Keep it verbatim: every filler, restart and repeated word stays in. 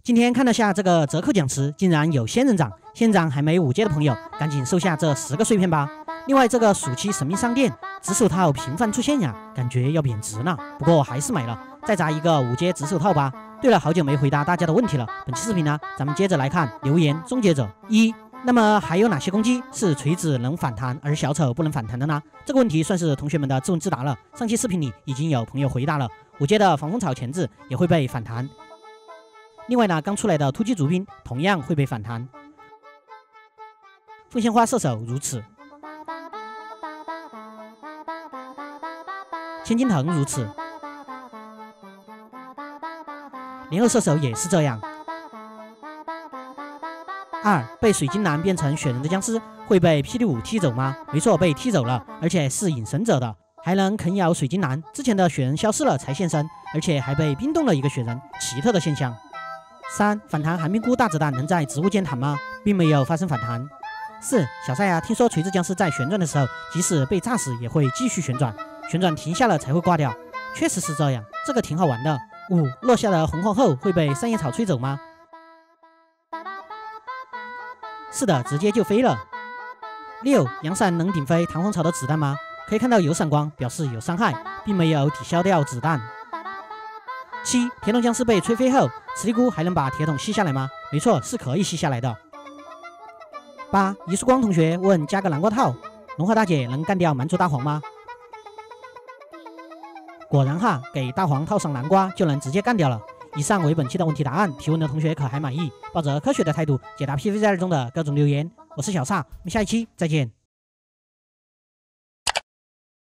今天看了下这个折扣奖池，竟然有仙人掌，仙人掌还没五阶的朋友，赶紧收下这十个碎片吧。另外，这个暑期神秘商店紫手套频繁出现呀，感觉要贬值了。不过还是买了，再砸一个五阶紫手套吧。对了，好久没回答大家的问题了，本期视频呢，咱们接着来看留言终结者一。那么还有哪些攻击是锤子能反弹而小丑不能反弹的呢？这个问题算是同学们的自问自答了。上期视频里已经有朋友回答了，五阶的防风草钳子也会被反弹。另外呢，刚出来的突击足兵同样会被反弹，凤仙花射手如此，千金藤如此，莲藕射手也是这样。二，被水晶男变成雪人的僵尸会被霹雳舞踢走吗？没错，被踢走了，而且是隐身者的，还能啃咬水晶男。之前的雪人消失了才现身，而且还被冰冻了一个雪人，奇特的现象。三，反弹寒冰菇大子弹能在植物间弹吗？并没有发生反弹。四，小赛啊，听说锤子僵尸在旋转的时候，即使被炸死也会继续旋转，旋转停下了才会挂掉。确实是这样，这个挺好玩的。五，落下的红皇后会被三叶草吹走吗？是的，直接就飞了。六，阳伞能顶飞弹簧草的子弹吗？可以看到有闪光，表示有伤害，并没有抵消掉子弹。七，铁桶僵尸被吹飞后，磁力菇还能把铁桶吸下来吗？没错，是可以吸下来的。八，一束光同学问：加个南瓜套，龙华大姐能干掉蛮族大黄吗？果然哈，给大黄套上南瓜就能直接干掉了。以上为本期的问题答案，提问的同学可还满意？抱着科学的态度解答 P V Z 二中的各种留言。我是小萨，我们下一期再见。